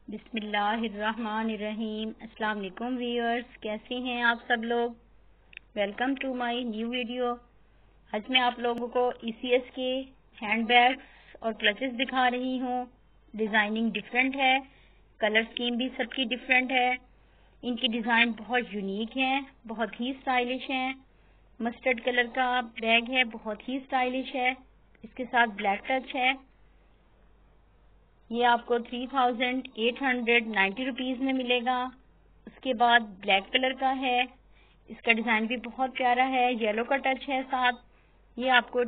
बिस्मिल्लाहिर्रहमानिर्रहीम। अस्सलाम वालेकुम व्यूअर्स, कैसे हैं आप सब लोग। Welcome to my new video. आज मैं आप लोगों को ECS के हैंडबैग्स और क्लचेस दिखा रही हूँ। डिज़ाइनिंग डिफरेंट है, कलर स्कीम भी सबकी डिफरेंट है। इनकी डिज़ाइन बहुत यूनिक है, बहुत ही स्टाइलिश है। मस्टर्ड कलर का बैग है, बहुत ही स्टाइलिश है। इसके साथ ब्लैक टच है। ये आपको 3890 रुपीज़ में मिलेगा। उसके बाद ब्लैक कलर का है, इसका डिज़ाइन भी बहुत प्यारा है, येलो का टच है साथ। ये आपको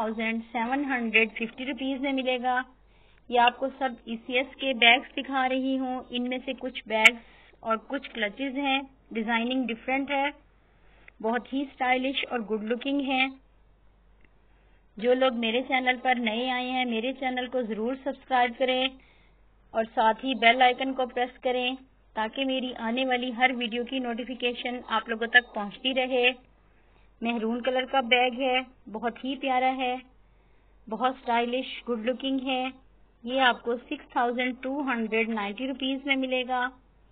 2750 रुपीज़ में मिलेगा। ये आपको सब ECS के बैग्स दिखा रही हूँ। इनमें से कुछ बैग्स और कुछ क्लचेस हैं। डिज़ाइनिंग डिफरेंट है, बहुत ही स्टाइलिश और गुड लुकिंग है। जो लोग मेरे चैनल पर नए आए हैं, मेरे चैनल को ज़रूर सब्सक्राइब करें और साथ ही बेल आइकन को प्रेस करें ताकि मेरी आने वाली हर वीडियो की नोटिफिकेशन आप लोगों तक पहुंचती रहे। मेहरून कलर का बैग है, बहुत ही प्यारा है, बहुत स्टाइलिश गुड लुकिंग है। ये आपको 6290 रुपीज़ में मिलेगा।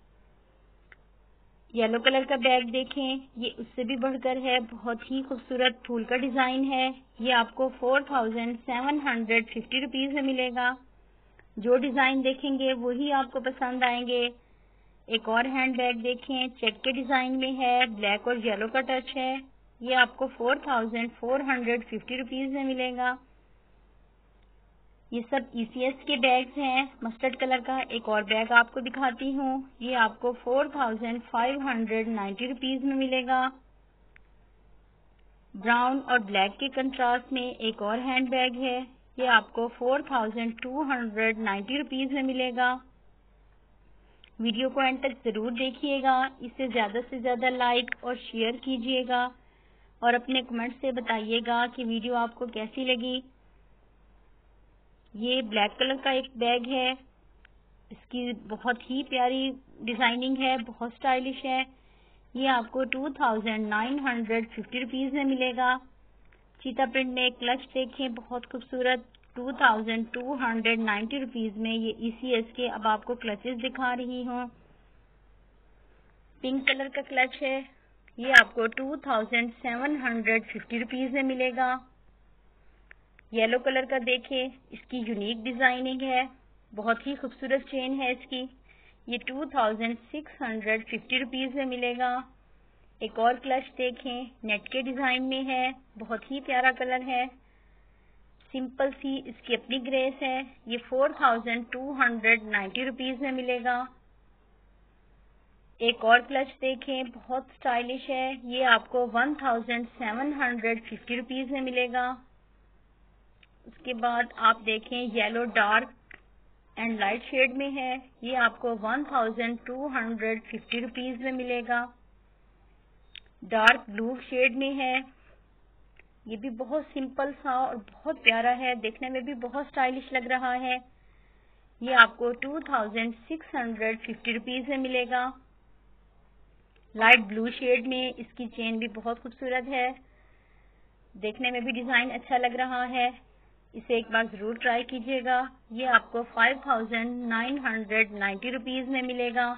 येलो कलर का बैग देखें, ये उससे भी बढ़कर है, बहुत ही खूबसूरत फूल का डिज़ाइन है। ये आपको 4750 रुपीज़ में मिलेगा। जो डिज़ाइन देखेंगे वही आपको पसंद आएंगे। एक और हैंड बैग देखें, चेक के डिज़ाइन में है, ब्लैक और येलो का टच है। ये आपको 4450 रुपीज़ में मिलेगा। ये सब ECS के बैग्स हैं। मस्टर्ड कलर का एक और बैग आपको दिखाती हूँ। ये आपको 4590 रुपीज़ में मिलेगा। ब्राउन और ब्लैक के कंट्रास्ट में एक और हैंड बैग है। ये आपको 4290 रुपीज़ में मिलेगा। वीडियो को एंड तक ज़रूर देखिएगा। इसे ज़्यादा से ज़्यादा लाइक और शेयर कीजिएगा और अपने कमेंट से बताइएगा कि वीडियो आपको कैसी लगी। ये ब्लैक कलर का एक बैग है, इसकी बहुत ही प्यारी डिज़ाइनिंग है, बहुत स्टाइलिश है। ये आपको 2950 रुपीज़ में मिलेगा। चीता प्रिंट में क्लच देखें, बहुत खूबसूरत, 2290 रुपीज़ में ये ECS के अब आपको क्लचेस दिखा रही हूँ। पिंक कलर का क्लच है, ये आपको 2750 रुपीज़ में मिलेगा। येलो कलर का देखें, इसकी यूनिक डिज़ाइनिंग है, बहुत ही खूबसूरत चेन है इसकी। ये 2650 रुपीज़ में मिलेगा। एक और क्लच देखें, नेट के डिज़ाइन में है, बहुत ही प्यारा कलर है, सिंपल सी इसकी अपनी ग्रेस है। ये 4290 रुपीज़ में मिलेगा। एक और क्लच देखें, बहुत स्टाइलिश है, ये आपको 1750 रुपीज़ में मिलेगा। उसके बाद आप देखें, yellow dark and light shade में है, ये आपको 1250 रुपीज़ में मिलेगा। डार्क ब्लू शेड में है, ये भी बहुत सिंपल सा और बहुत प्यारा है, देखने में भी बहुत स्टाइलिश लग रहा है। ये आपको 2650 रुपीज़ में मिलेगा। लाइट ब्लू शेड में इसकी चेन भी बहुत खूबसूरत है, देखने में भी डिज़ाइन अच्छा लग रहा है। इसे एक बार ज़रूर ट्राई कीजिएगा। ये आपको 5990 रुपीज़ में मिलेगा।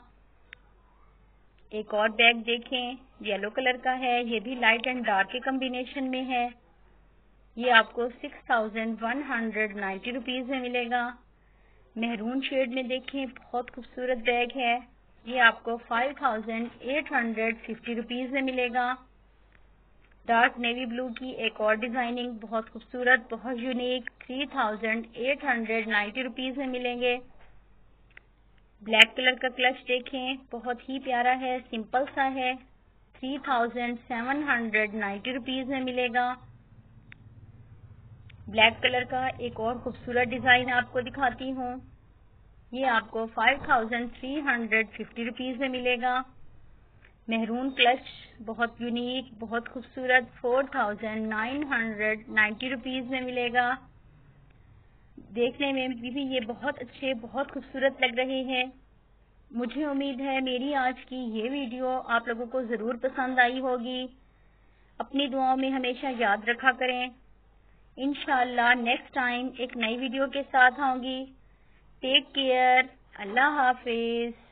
एक और बैग देखें, येलो कलर का है, ये भी लाइट एंड डार्क के कॉम्बिनेशन में है। ये आपको 6190 रुपीज़ में मिलेगा। मेहरून शेड में देखें, बहुत खूबसूरत बैग है, ये आपको 5850 रुपीज़ में मिलेगा। डार्क नेवी ब्लू की एक और डिज़ाइनिंग, बहुत खूबसूरत, बहुत यूनिक, 3890 रुपीज़ में मिलेंगे। ब्लैक कलर का क्लच देखें, बहुत ही प्यारा है, सिंपल सा है, 3790 रुपीज़ में मिलेगा। ब्लैक कलर का एक और खूबसूरत डिज़ाइन आपको दिखाती हूँ। ये आपको 5350 रुपीज़ में मिलेगा। मेहरून क्लच, बहुत यूनिक, बहुत खूबसूरत, 4990 रुपीज़ में मिलेगा। देखने में भी ये बहुत अच्छे, बहुत खूबसूरत लग रहे हैं। मुझे उम्मीद है मेरी आज की ये वीडियो आप लोगों को ज़रूर पसंद आई होगी। अपनी दुआओं में हमेशा याद रखा करें। इंशाअल्लाह नेक्स्ट टाइम एक नई वीडियो के साथ आऊँगी। टेक केयर, अल्लाह हाफिज।